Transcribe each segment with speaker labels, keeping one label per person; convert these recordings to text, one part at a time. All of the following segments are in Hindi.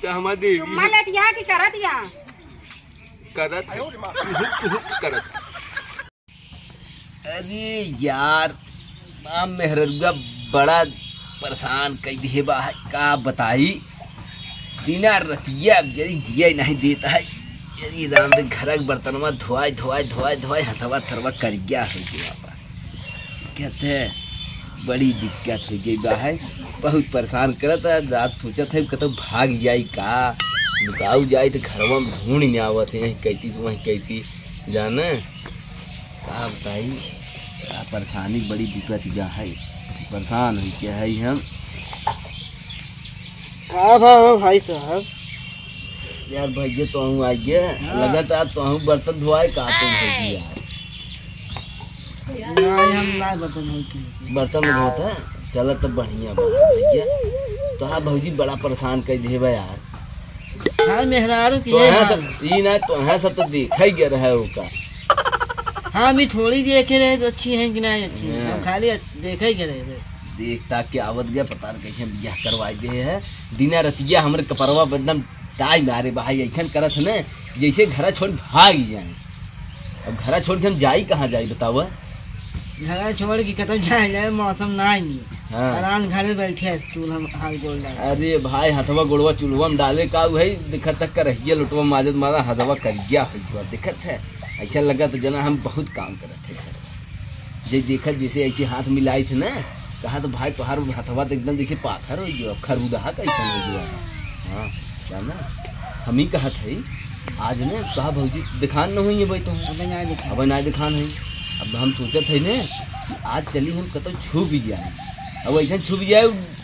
Speaker 1: हमार देवी
Speaker 2: चुम्मा लेतिया की करत या
Speaker 1: करत चुहुक करत।
Speaker 3: अरे यार मेहरुआ बड़ा परेशान कई दिए बा है, का बताई दिना रतिया जरी जिया नहीं देता है। यदि राम रे घर के बर्तन में धोआई धोआई धोआई धोआई हथवा थरवा कर गया है बा। कहते हैं बड़ी दिक्कत हो गई बा है, बहुत परेशान करत है। रात सोचत है कतो भाग जाई का लुकाऊ जाए तो घरवा में ढूंढ नहीं आवत है कैती से वहीं कैती जाने का बताई। का परेशानी बड़ी दिक्कत जा है, परेशान हो क्या है हम।
Speaker 4: भाई साहब
Speaker 3: यार भैया तो हूँ आइए लगा था तो हूँ बर्तन धोआए का तुम भैया बर्तन में धोता है। चलो तो बढ़िया भैया तो हाँ भौजी बड़ा परेशान कर दे यार।
Speaker 4: हाँ मेहरारू की
Speaker 3: ना तो है सब तो देखा ही गया है उसका।
Speaker 4: हाँ अभी थोड़ी देखे रहे तो अच्छी है कि नहीं अच्छी है, हम खाली देखा ही करे
Speaker 3: देखता के आवत गया पता नहीं कैसे ब्याह करवाई दे है। दिना रतिया हमारे कपरवा बदनाम टाई मारे भाई ऐसा करत है ना जैसे घर छोड़ भाग जाए। अब घर छोड़ के हम जाई कहाँ जाई बताओ।
Speaker 4: घर छोड़ के कतम जाए मौसम ना ही
Speaker 3: हाँ।
Speaker 4: आराम घरे बैठे स्टूल हम हाथ गोल डाले।
Speaker 3: अरे भाई हथवा गोड़वा चूल्हा में डाले का है दिखत तक कर रही लुटवा माजत मारा हथवा कर गया दिखत है। ऐसा लगा तो जना हम बहुत काम करत थे जैसे देखत जैसे ऐसे हाथ मिलाई थे ना कहा तो भाई तुहार हथवा तो एकदम जैसे पाथर हो गया खरबूदा कैसा हो गया। हाँ क्या ना हम ही कहत है आज ने कहा भौजी दिखान न हुई है भाई तुम अब ना दिखान है। अब हम सोचत है ना कि आज चली हम कतो छू भी जाए। अब ऐसा छुप जाए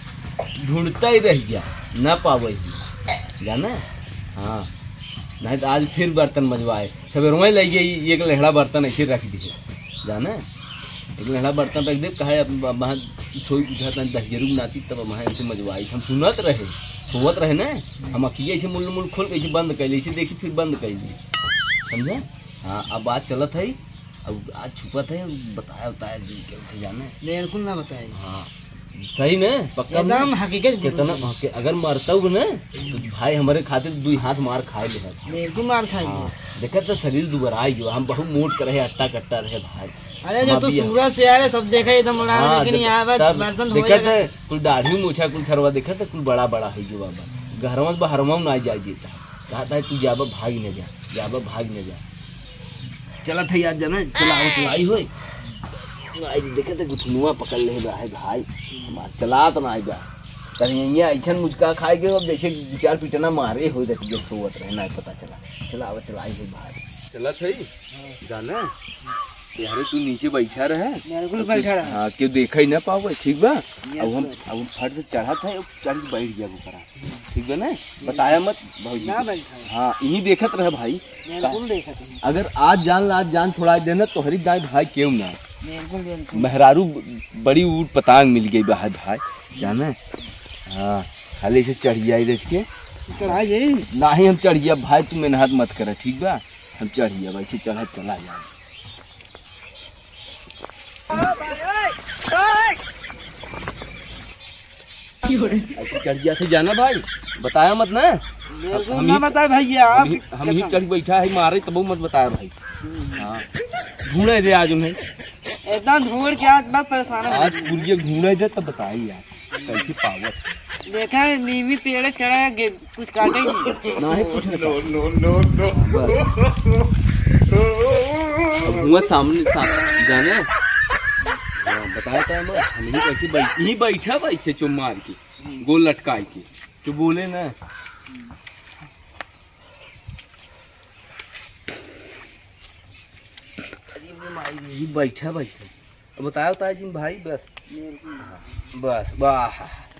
Speaker 3: ढूंढता ही रह जाए ना पावे जाना। हाँ नहीं तो आज फिर बर्तन मजवाए सवेरों ले गई एक लहड़ा बर्तन ऐसे रख दिए जाना। एक लहड़ा बर्तन रख दे कहा वहाँ छोड़ जरूर नाती तब वहाँ ऐसे मजवाई हम सुनत रहे सोवत रहे ना। हम अखिए ऐसे मुल मुल खोल कैसे बंद कर ली देखी फिर बंद कर ली समझे। हाँ अब बात चलत है अब आज छुपत है बताया बताया जी कैसे जाने
Speaker 4: बिल्कुल ना बताए।
Speaker 3: हाँ सही ना पक्का
Speaker 4: एकदम हकीकत
Speaker 3: कितना अगर मरता हूँ ना तो भाई हमारे खातिर 2 हाथ मार खाए ले
Speaker 4: बिल्कुल मार खाएंगे।
Speaker 3: हाँ देखा तो शरीर दुबराई गयो हम बहुत मोट करे अट्टा कट्टा रहे भाई।
Speaker 4: अरे जब तू सूरत से आ रहे तब देखा एकदम लेकिन यहाँ बर्तन
Speaker 3: देखा था कुल दाढ़ी मोछा कुल थरवा देखा था कुल बड़ा बड़ा है जो बाबा घर में बहरवा ना जाए जीता कहा था तू जाबा भाग न जा जाबा भाग न जा। चला था यार जाना चलाओ चलाई हो देखे थे गुठनुआ पकड़ ले है भाई चला तो ना जा कहीं ऐसा मुझका खाए के अब जैसे 2-4 पिटना मारे हो जाती जो सोवत रहे ना पता चला चला अब चलाई है भाई चला था जाना यार तू नीचे बैठा रहे
Speaker 4: बिल्कुल बैठा रहा।
Speaker 3: हाँ क्यों देखा ही ना पाओ ठीक बा। अब फट से चढ़ा था चढ़ के बैठ गया ऊपर ठीक है ना बताया मत भौजी। हाँ यही देखत रहे भाई
Speaker 4: बिल्कुल देखत है।
Speaker 3: अगर आज जान छोड़ा देना तो हरी गाय भाई क्यों ना
Speaker 4: बिल्कुल
Speaker 3: मेहरारू बड़ी ऊट पतांग मिल गई भाई भाई जाना। हाँ खाली से चढ़ जाए इसके ना ही हम चढ़ गया भाई तुम मेहनत मत करे ठीक बा हम चढ़ गया वैसे चढ़ा चला जाए। ऐसे चढ़ गया थे जाना भाई बताया मत ना
Speaker 4: हम ही बताए भैया
Speaker 3: हम ही चढ़ बैठा है मारे तब मत बताया भाई। हाँ ढूंढे दे आज उन्हें
Speaker 4: इतना ढूंढ के आज बात परेशान
Speaker 3: आज पूरी ढूंढे दे तब बताई यार कैसी पावत
Speaker 4: देखा है नीवी पेड़ चढ़ा कुछ काटेंगे
Speaker 3: ना ही कुछ हुआ सामने जाने बताया था हम ही कैसे यही बैठा भाई से चुम मार के गोल लटकाए के तो बोले ना यही बैठा भाई से बताया होता है भाई बस बस वाह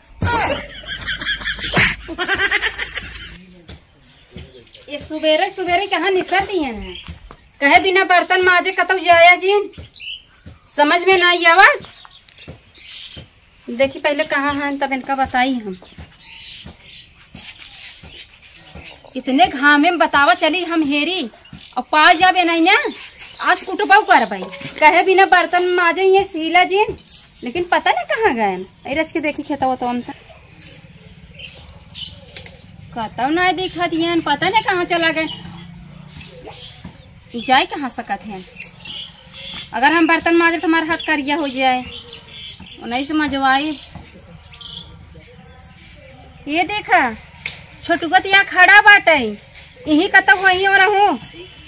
Speaker 2: ये सुबेरे सुबेरे कहाँ निसरती है ना कहे बिना बर्तन माजे कतौ जाया जी समझ में ना आई आवाज। देखी पहले कहाँ हैं तब इनका बताई हम इतने घामे में बतावा चली हम हेरी और पा जाबे नहीं ना आज कुटबाऊ कर भाई कहे बिना बर्तन माजे ये सीला जी लेकिन पता नहीं कहाँ गए रच के देखी खेता हुआ तो हम कतौ नहीं दिखत है, पता नहीं कहाँ चला गए। जाए कहाँ सकत है? अगर हम बर्तन मांजे तो हमारा हाथ करिया हो जाए, नहीं से मजवाई। ये देखा छोटुगत यहाँ खड़ा बाटे, यही कतौ वही हो रहूं।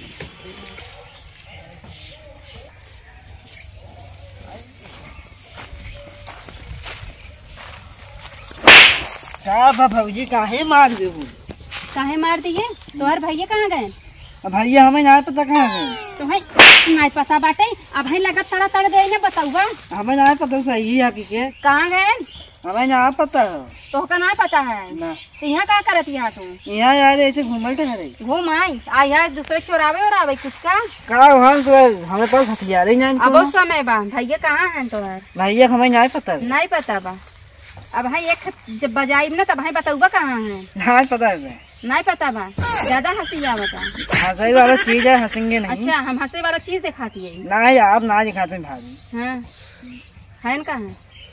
Speaker 4: का भौजी काहे मार दे?
Speaker 2: काहे मार दिए? तुम्हारे भैया कहाँ गए?
Speaker 4: भैया हमें ना पता कहाँ गए।
Speaker 2: तुम्हें नहीं पता बाटे? अब भाई लगा तड़ा तड़ गए ना, बताऊगा।
Speaker 4: हमें ना पता सही है कि
Speaker 2: कहाँ गए?
Speaker 4: हमें ना पता है।
Speaker 2: तो का ना पता है
Speaker 4: ना।
Speaker 2: तो यहाँ क्या करती है तुम?
Speaker 4: यहाँ यार ऐसे घूमल टहरे।
Speaker 2: घूम आई आया दूसरे चोरावे और आवे कुछ का?
Speaker 4: हम तो हमें पास हथियार ही नहीं।
Speaker 2: अब उस समय बा भैया कहाँ है तुम्हारे?
Speaker 4: भैया हमें ना पता।
Speaker 2: नहीं पता बा। अब भाई एक जब बजाई ना तब भाई बताऊगा कहाँ है?
Speaker 4: नहीं पता है।
Speaker 2: नहीं पता बा, ज्यादा हंसी आवता।
Speaker 4: हंसी वाला चीज है, हंसेंगे नहीं।
Speaker 2: अच्छा हम हंसे वाला चीज दिखाती है?
Speaker 4: नहीं आप ना दिखाते भाभी।
Speaker 2: हाँ है न कहाँ?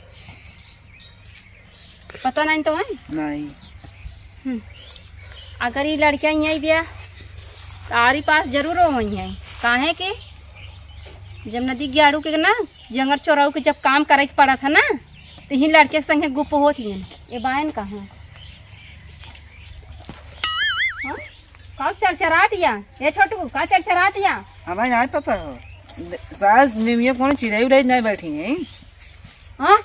Speaker 2: पता नहीं तो है?
Speaker 4: नहीं।
Speaker 2: अगर ये लड़कियां यही बिया तारी पास जरूर वही है। काहे के जब नदी ग्याड़ू के ना जंगल चोराऊ के जब काम करे के पड़ा था ना, तो ही लड़के के संगे गुप होती है। ये बायन कहाँ का चरचरा दिया? ये छोटू का चरचरा दिया?
Speaker 4: हमें नहीं पता है। शायद निमिया कौन चिड़ाई उड़ाई नहीं बैठी है।
Speaker 2: हाँ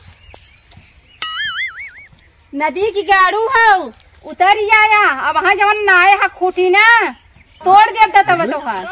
Speaker 2: नदी की गाड़ू है, उतर ही आया। अब वहाँ जवन नाए हा खूटी ना तोड़ देता तब तो हार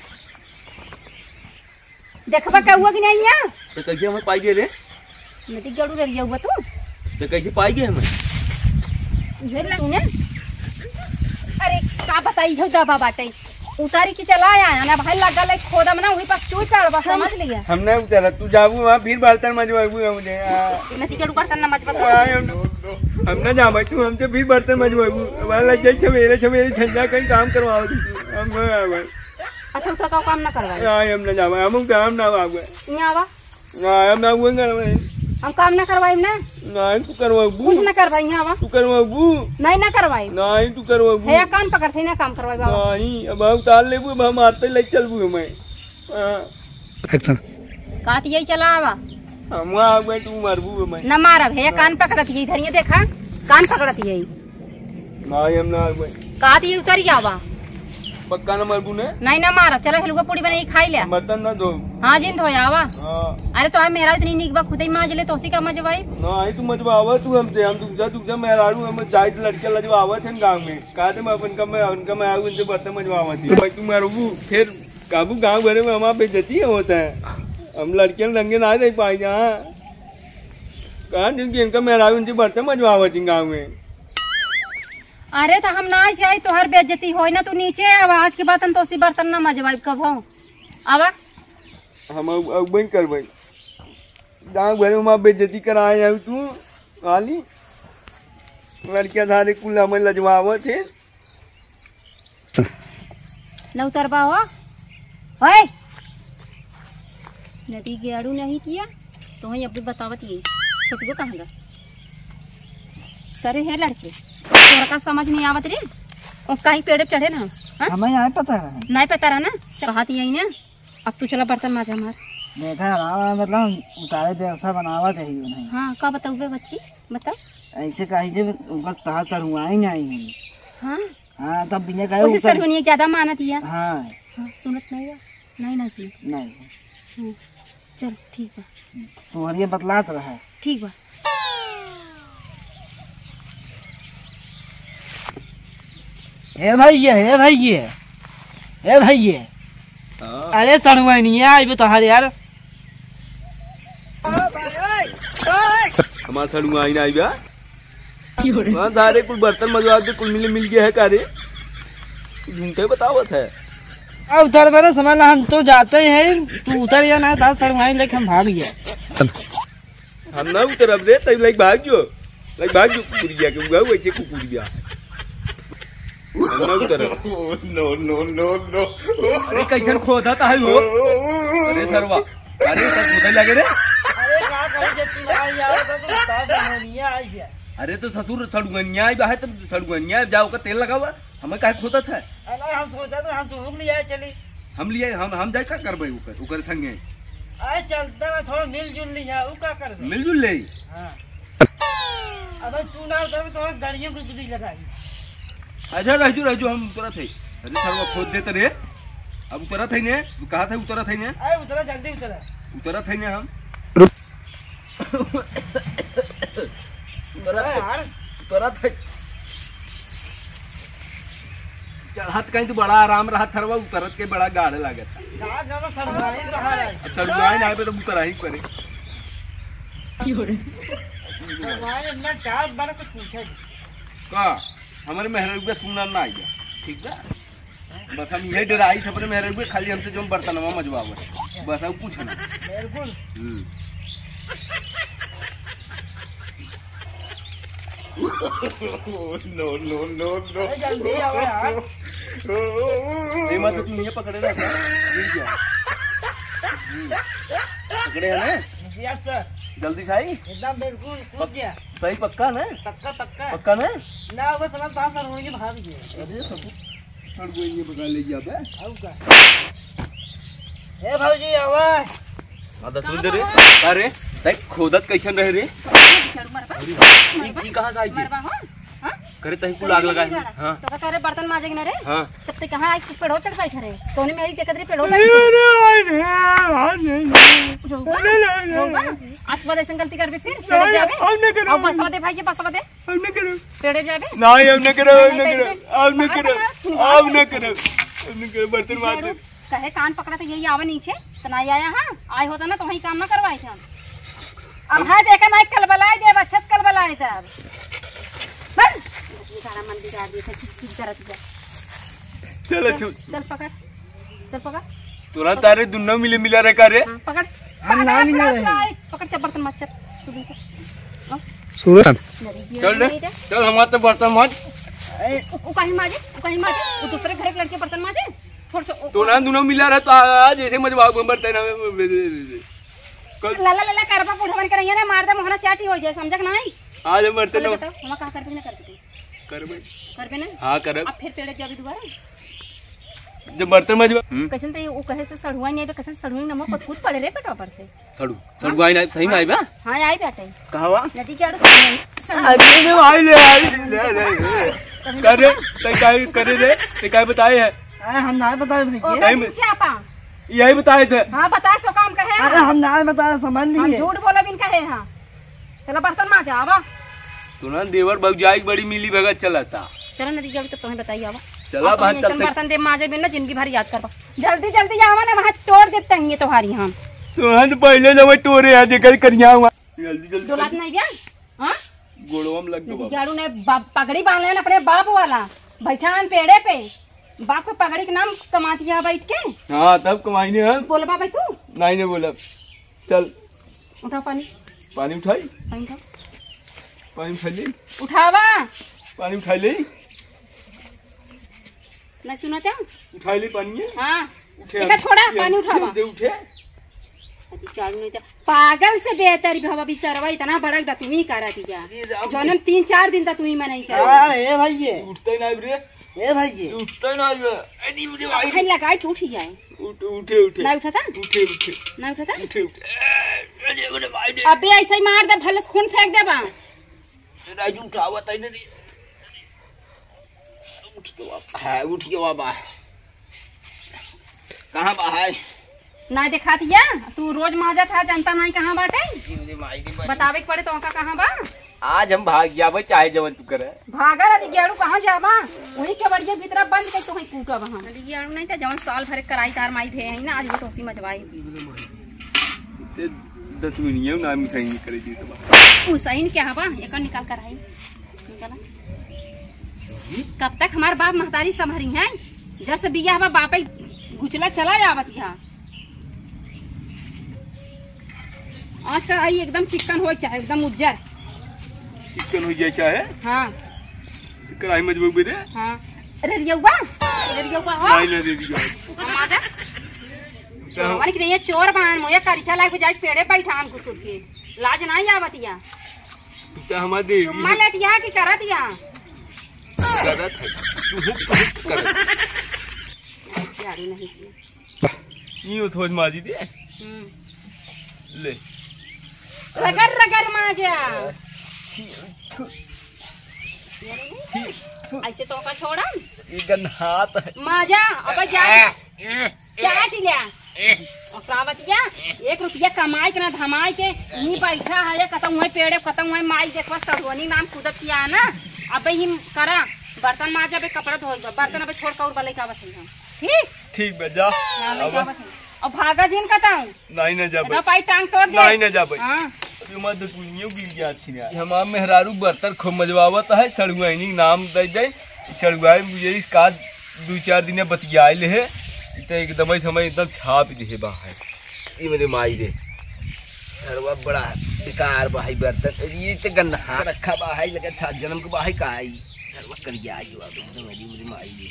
Speaker 2: देखबा का हुआ कि नहीं है?
Speaker 1: तो कैसे हमें पाई गए रे?
Speaker 2: नदी गाड़ू रही हुआ तू
Speaker 1: तो कैसे पाई गए हमें?
Speaker 2: इधर नहीं ना। अरे का बताई हो दबा बाटे उतारी की चला आया ना भाई लगा ले खोदा में ना वही पास चूई कर बस समझ लिया।
Speaker 1: हमने उतारा तू जाबू वहाँ फिर बर्तन मजवाबू मुझे।
Speaker 2: नदी गाड़ू बर्तन ना मच बता।
Speaker 1: हम ना जामा तू हमसे फिर बर्तन मजवाबू वहाँ लग जाए सवेरे सवेरे झंझा कहीं काम करवाओ हम।
Speaker 2: अच्छा उतर का काम ना करवा।
Speaker 1: हम ना जामा हम काम ना आवे
Speaker 2: यहाँ आवा
Speaker 1: हम ना हुए
Speaker 2: हम काम ना करवाई ना।
Speaker 1: नहीं तू करवाबू
Speaker 2: कुछ ना करवाई यहाँ आवा।
Speaker 1: तू करवाबू
Speaker 2: नहीं ना करवाई।
Speaker 1: नहीं तू करवाबू
Speaker 2: है कान पकड़ते ना काम करवाई बाबा।
Speaker 1: नहीं अब हम उतार लेबू अब हम मारते ले चलबू हमें।
Speaker 3: एक्शन
Speaker 2: कात यही चला आवा
Speaker 1: हम आ गए तू मारबू हमें।
Speaker 2: न मारब है कान पकड़ती है इधर ये देखा कान पकड़ती है।
Speaker 1: नहीं हम ना आ गए
Speaker 2: कात ये उतर आवा
Speaker 1: पक्का न मारबू ने।
Speaker 2: नहीं ना मारब चलो हलवा पूरी बने खाई ले।
Speaker 1: बर्तन ना धो।
Speaker 2: हाँ जिन धोया आवा।
Speaker 1: हाँ
Speaker 2: अरे तो मेरा इतनी निक बा खुद ही मांज ले तो उसी का मजवाई।
Speaker 1: नहीं तू मजवावा तू हमसे हम तुझा मैं राड़ू हम जाए लड़के लजवावा थे गाँव में कहा थे मैं अपन मैं आऊँ उनसे बर्तन मजवावा थी भाई तू मारूबू फिर काबू गाँव भरे में हमारा बेइज्जती होता है। हम लड़के रंगे ना रह पाए जहाँ कहा जिनकी इनका मैं राड़ू उनसे बर्तन मजवावा थी गाँव में।
Speaker 2: अरे तो हम ना जाए तो हर बेइज्जती हो ना तू नीचे अब आज के बाद हम तो उसी बर्तन ना मजवाई कब हो आवा।
Speaker 1: हम अब बंद कर भाई गाँव भरे में बेइज्जती कराए है तू खाली लड़कियां सारे कुल हमें लजवावा थे
Speaker 2: न उतरबा हो ओए नदी गेड़ू नहीं किया तो वही अब बतावत ये छोटू को कहाँ गा करे है लड़के तोरा का समझ नहीं आवत रे और कहीं पेड़ पे चढ़े ना। हाँ?
Speaker 4: हमें नहीं पता है।
Speaker 2: नहीं पता रहा ना चाहती यही ना। अब तू चला बर्तन माजा हमार
Speaker 4: देखा मतलब उतारे व्यवस्था बनावा चाहिए नहीं।
Speaker 2: हाँ का बताऊ बच्ची बता
Speaker 4: ऐसे कहीं ऊपर तार चढ़ुआ ही नहीं।
Speaker 2: हाँ
Speaker 4: हाँ तब बिना
Speaker 2: कोशिश करूँ ज्यादा मानत है।
Speaker 4: हाँ
Speaker 2: हाँ सुनत नहीं है नहीं ना सुनत
Speaker 4: नहीं।
Speaker 2: हाँ चल ठीक बा
Speaker 4: तुम्हारी बतलात रहा
Speaker 2: ठीक बा।
Speaker 4: हे भैया हे भैया हे भैया अरे चढ़ुआ नहीं है आज भी तो यार
Speaker 1: हमारा सड़ुआ आई ना भैया वहाँ सारे कुल बर्तन मजवा के कुल मिल गया है कारे झूठे बतावत है।
Speaker 4: अब उतर बड़े समझ हम तो जाते ही हैं तू उतर या ना था चढ़ुआ लेके हम भाग गया।
Speaker 1: हम ना उतरब रे तब लाइक भाग जो कुकुरिया के उगा वैसे कुकुरिया अरे कैसन खोदा था है वो। अरे सरवा अरे खोदा लगे रे।
Speaker 4: अरे क्या करें जब तू आ जाओ तो तार नहीं आ गया।
Speaker 1: अरे तो ससुर सड़ुगनिया है तो सड़ुगनिया जाओ का तेल लगावा हमें काहे खोता था।
Speaker 4: अरे हम सोचा तो हम तो ले आए चली।
Speaker 1: हम लिए हम जाए का करबे ऊपर संगे
Speaker 4: आए चलते हुए थोड़ा मिलजुल लिया वो क्या कर दे
Speaker 1: मिलजुल ले।
Speaker 4: हां अब तू ना उतर तो गाड़ियों की बुद्धि लगाई।
Speaker 1: अच्छा रजू हम उतरा थे। अरे सर्व खोद देते रे अब उतरा थे ने कहा था उतरा थे ने
Speaker 4: आए उतरा जल्दी
Speaker 1: उतरा थे ने हम उतरा थे चढ़त कहीं तो बड़ा आराम रहा थरवा उतरत के बड़ा गाढ़ लागत
Speaker 4: कहा जाना सरवाई तो है
Speaker 1: अच्छा रुआई ना पे तो उतरा ही करे
Speaker 4: सरवाई अपना टाप बड़ा कुछ पूछे
Speaker 1: का हमारे मेहरबी सुनना ना आइया ठीक है बस हम यही डराई थे अपने मेहरबी खाली हमसे जो बर्तनवा मजवावे बस अब पूछना
Speaker 4: बिल्कुल
Speaker 1: नो नो नो नो
Speaker 4: जल्दी आओ यार
Speaker 1: ये मत तू ये पकड़े ना पकड़े है ना
Speaker 4: यस सर
Speaker 1: जल्दी छाई
Speaker 4: एकदम बिल्कुल कूद गया
Speaker 1: सही पक्का ना
Speaker 4: पक्का पक्का
Speaker 1: पक्का ना
Speaker 4: ना वो समझ पास सर होंगे भाग गए।
Speaker 1: अरे सब छोड़ गई ये बगा ले जा बे
Speaker 4: अब का ए भौजी आवाज
Speaker 1: आधा सुन दे रे अरे देख खोदत कैसन रहे रे ई कहां से आई
Speaker 2: मरवा हो हां
Speaker 1: करे तही को लाग लगाए हां
Speaker 2: तो का करे बर्तन माजे ना रे
Speaker 1: हां
Speaker 2: तब तक कहां आई पेड़ो चढ़ बैठे रे तूने मेरी देखत रे पेड़ो बैठे आज बाद ऐसे गलती करबे फिर पेड़े जाबे अब बसवा दे भाई बसवा दे
Speaker 1: अब न करो
Speaker 2: पेड़े जाबे
Speaker 1: नहीं अब न करो अब न करो बर्तन मार दे
Speaker 2: कहे कान पकड़ा तो यही आवे नीचे तो नहीं आया हां आए होता ना तो वही काम ना करवाए थे हम अब है देखा ना कल बलाए दे अच्छा कल बलाए थे अब बस ये सारा मन बिगाड़ दिया ठीक करत जा
Speaker 1: चल
Speaker 2: चल पकड़
Speaker 1: तुरंत तारे दुन्ना मिला रे का रे
Speaker 2: हां पकड़
Speaker 4: हम ना मिला रहे
Speaker 2: पकड़ चल बर्तन मत चल तू भी
Speaker 1: सूरज चल रे चल हमारे तो बर्तन माज
Speaker 2: उ कहीं माजे वो दूसरे घर के लड़के बर्तन माजे छोड़
Speaker 1: तो ना दोनों मिला रहा तो आज ऐसे मजबा बर्तन
Speaker 2: ला ला ला करबा पुढ़वन करैया रे मार दे मोहना चाटी हो जाए समझक नहीं
Speaker 1: आज हम बर्तन
Speaker 2: बताओ हम का करबे ना करबे ना
Speaker 1: हां करब
Speaker 2: अब फिर पेड़े जाबे दोबारा
Speaker 1: जब बर्तन मजबा
Speaker 2: कैसे तो वो कहे से सड़ुआ नहीं आबे कैसे सड़ुई नमक पर कूद पड़े रे पेट ऊपर से
Speaker 1: सड़ू आई ना सही में आई बा
Speaker 2: हां आई बेटे
Speaker 1: कहवा
Speaker 2: नदी के आड़
Speaker 1: अरे ने आई ले करे तय काय करे रे तय काय बताए है
Speaker 4: हम ना बताए
Speaker 2: ओ चापा
Speaker 1: यही बताए थे
Speaker 2: हां बता सो काम कहे
Speaker 4: अरे हम ना बताए समझ
Speaker 2: हम
Speaker 4: नहीं
Speaker 2: झूठ बोला बिन कहे हां चलो बर्तन मां जावा
Speaker 1: तुरंत देवर भौजाई बड़ी मिली भगत चला था
Speaker 2: चलो नदी जाबे तो तुम्हें बताइए आवा
Speaker 1: चला बात चलते
Speaker 2: बर्तन दे माजे बिन ना जिंदगी भर याद करबा जल्दी जल्दी आवा ना वहां तोड़ देते हैं तुम्हारी हम
Speaker 1: तुरंत पहले जब तोरे आ देकर करिया हुआ जल्दी जल्दी
Speaker 2: डोलात नहीं गया हां
Speaker 1: गोड़वम लग गया
Speaker 2: झाड़ू ने पगड़ी बांध लेना अपने बाप वाला बैठान पेड़े पे बाप को पगड़ी के नाम कमा दिया बैठ के
Speaker 1: हाँ तब कमाई ने हम
Speaker 2: बोलबा भाई तू
Speaker 1: नहीं ने बोला चल
Speaker 2: उठा पानी
Speaker 1: पानी उठाई
Speaker 2: पानी उठा
Speaker 1: पानी उठा ले
Speaker 2: उठावा
Speaker 1: पानी उठा ले
Speaker 2: नहीं सुना क्या
Speaker 1: उठा ले पानी है
Speaker 2: हाँ
Speaker 1: उठे
Speaker 2: देखा छोड़ा पानी उठावा
Speaker 1: उठे
Speaker 2: झाड़ू नहीं था पागल से बेहतर भी बाबा सरवा इतना बड़क दा तू ही करा दिया जन्म 3-4 दिन तक तू ही मनाई कर
Speaker 4: ए भाई ये
Speaker 1: उठता ही नहीं रे
Speaker 4: ए भाई ये
Speaker 1: उठता ही नहीं अरे मुझे भाई
Speaker 2: भाई लगाई तो उठ ही जाए
Speaker 1: उठे उठे
Speaker 2: नहीं उठा था
Speaker 1: उठे उठे
Speaker 2: नहीं उठा था
Speaker 1: उठे अरे मेरे भाई
Speaker 2: अबे ऐसे ही मार दे भले खून फेंक दे बा
Speaker 1: राजू उठावा तई नहीं उठ के बाबा है उठ के बाबा कहां बा है
Speaker 2: ना दिखा दिया तू रोज माजा था जनता नहीं कहाँ बाटे बतावे के पड़े तो कहाँ बा
Speaker 1: आज हम भाग गया भाई चाहे जवन तू करे
Speaker 2: भागा रही गेड़ू कहाँ जावा वही के बढ़िया भीतर बंद कर तो वही कूटा वहाँ गेड़ू नहीं था जवन साल भर कराई तार माई भे है ना आज वो तोसी मजवाई
Speaker 1: ते दतुनिया ना मी सही करे दी तो
Speaker 2: उसाइन क्या बा एक निकाल कर आई निकाला कब तक हमार बाप महतारी संभरी हैं जस बिया बा बाप गुचला चला जावत यहाँ आज का आई एकदम चिकन हो चाहे एकदम उज्जर
Speaker 1: चिकन हो जाए चाहे
Speaker 2: हाँ
Speaker 1: कराई मजबूर रे
Speaker 2: हाँ रेडियोवा हो
Speaker 1: नहीं ले रेडियो
Speaker 2: हम आजा चोरवन की ये चोर बान मोया करिया लाग जाए पेड़े बैठान घुसुर के लाज नहीं आवतिया
Speaker 1: तू तो हमार देवी
Speaker 2: चुम्मा लेत यहाँ की करत यहाँ
Speaker 1: करत है चुहुक करत
Speaker 2: झाड़ू नहीं किया
Speaker 1: यूं थोड़ी माजी दे ले
Speaker 2: रगड़ रगड़ माजा ऐसे तो का छोड़ा
Speaker 1: ये गन हाथ है
Speaker 2: माजा अब जा क्या टिल्या और प्रावतिया 1 रुपया कमाई के ना धमाई के नहीं बैठा है कतम हुए पेड़े कतम हुए माई देखवा सदवनी नाम कूदत किया है ना अब ही करा बर्तन माजा पे कपड़ा धोई बर्तन अब छोड़ कर बले का बस ठीक
Speaker 1: ठीक बे जा
Speaker 2: और भागा जिन कताऊं
Speaker 1: नहीं ना जा
Speaker 2: ना पाई टांग तोड़ दे
Speaker 1: नहीं ना जा भाई
Speaker 2: हां
Speaker 1: मत कुनियो गिर गया अच्छी ने हमार मेहरारू बर्तन खूब मजवावत है सड़ुआइनी नाम दे दे सड़ुआई मुझे इसका 2-4 दिन बतियाए ले है तो एकदम समय एकदम छाप दे बाहर ये मेरे माई दे सरवा बड़ा बेकार भाई बर्तन ये तो गन्ना रखा बाहर लगा 7 जन्म के बाहर का आई सरवा कर गया जो अब एकदम मेरी माई दे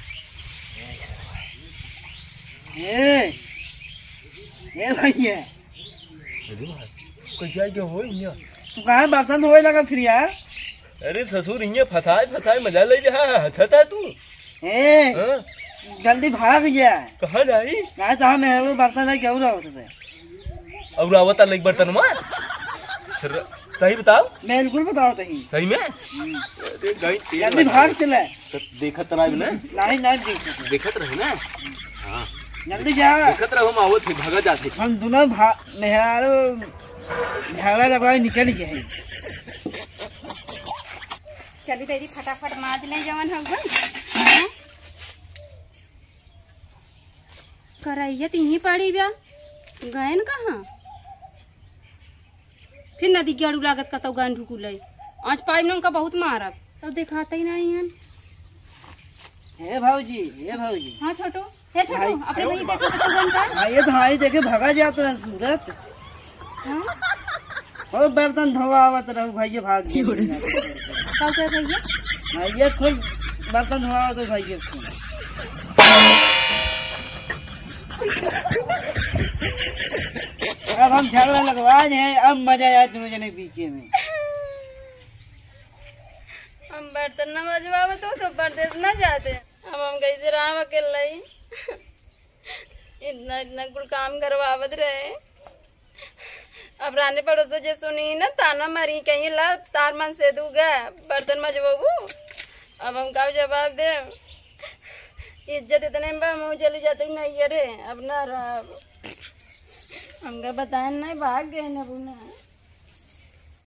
Speaker 4: ए भैया
Speaker 1: अरे भाई कैसा क्या हो इया
Speaker 4: तू कहाँ बर्तन धोए लगा फिर यार?
Speaker 1: अरे ससुर इया फसाए मजा ले जा हथता तू
Speaker 4: ए
Speaker 1: हां
Speaker 4: जल्दी भाग जा
Speaker 1: कहां जाई
Speaker 4: कहा था मेरे बर्तन है क्यों रहा होते
Speaker 1: और आवता लग बर्तन में सही बताओ
Speaker 4: बिल्कुल बताओ तही
Speaker 1: सही में अरे गाय तेल
Speaker 4: जल्दी भाग चले
Speaker 1: देखत रहे ना
Speaker 4: नहीं
Speaker 1: देखत रहे ना हां
Speaker 4: जल्दी जा
Speaker 1: देखत रहो हम आवत थे भागा जाते
Speaker 4: हम दोनों मेहरारू झगड़ा लगा निकल गए
Speaker 2: चली तेरी फटाफट माज ले जवन हो गई करैया तीही पड़ी ब्या गयन कहाँ फिर नदी गेड़ू लागत कतौ गान ढुकुलै आज पाइप न उनका बहुत मारब तब दिखाते ही नहीं हन
Speaker 4: हे भाऊजी
Speaker 2: हाँ छोटू हे छोटू
Speaker 4: भाई,
Speaker 2: अपने वही देखो कतौ गान का
Speaker 4: भाई ये भाई देखे भगा जाते रहे सूरत
Speaker 2: हाँ
Speaker 4: और बर्तन धोवा आवत रहू भैया भाग गए
Speaker 2: कब गए भैया
Speaker 4: भैया खुद बर्तन धोवा तो भैया अब हम झगड़ा लगवाए हैं अब मजा आया तुम्हें जने पीछे में
Speaker 2: हम बर्तन न मजवावे तो परदेश न जाते अब हम कैसे राम अकेला ही इतना कुल काम करवावत रहे अब रानी पड़ोस जे सुनी ना ताना मारी कहीं ला तार मन से दूगा बर्तन मजबू अब हम का जवाब दे इज्जत इतने में मुँह चली जाती नहीं अरे अब ना रहा हमका बताए नहीं भाग गए ना बुना